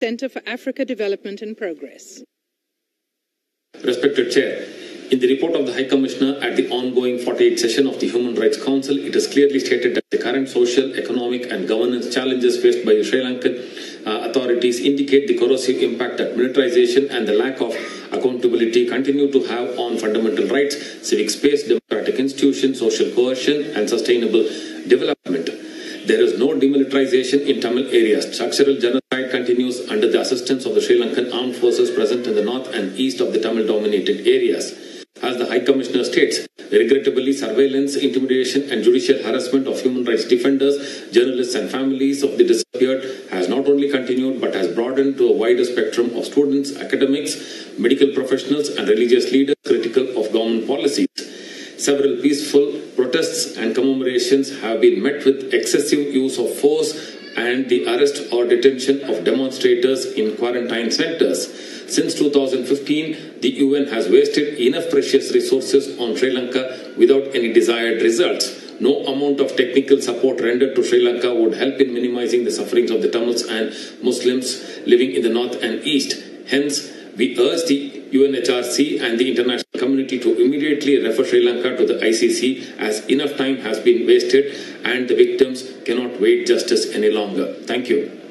Center for Africa Development and Progress. Respected Chair, in the report of the High Commissioner at the ongoing 48th session of the Human Rights Council, it is clearly stated that the current social, economic and governance challenges faced by the Sri Lankan authorities indicate the corrosive impact that militarization and the lack of accountability continue to have on fundamental rights, civic space, democratic institutions, social cohesion and sustainable development. There is no demilitarization in Tamil areas. Structural genocide continues under the assistance of the Sri Lankan armed forces present in the north and east of the Tamil-dominated areas. As the High Commissioner states, regrettably, surveillance, intimidation and judicial harassment of human rights defenders, journalists and families of the disappeared has not only continued but has broadened to a wider spectrum of students, academics, medical professionals and religious leaders critical of government policies. Several peaceful protests and commemorations have been met with excessive use of force and the arrest or detention of demonstrators in quarantine centers. Since 2015, the UN has wasted enough precious resources on Sri Lanka without any desired results. No amount of technical support rendered to Sri Lanka would help in minimizing the sufferings of the Tamils and Muslims living in the north and east. Hence, we urge the UNHRC and the international community to immediately refer Sri Lanka to the ICC as enough time has been wasted and the victims cannot wait justice any longer. Thank you.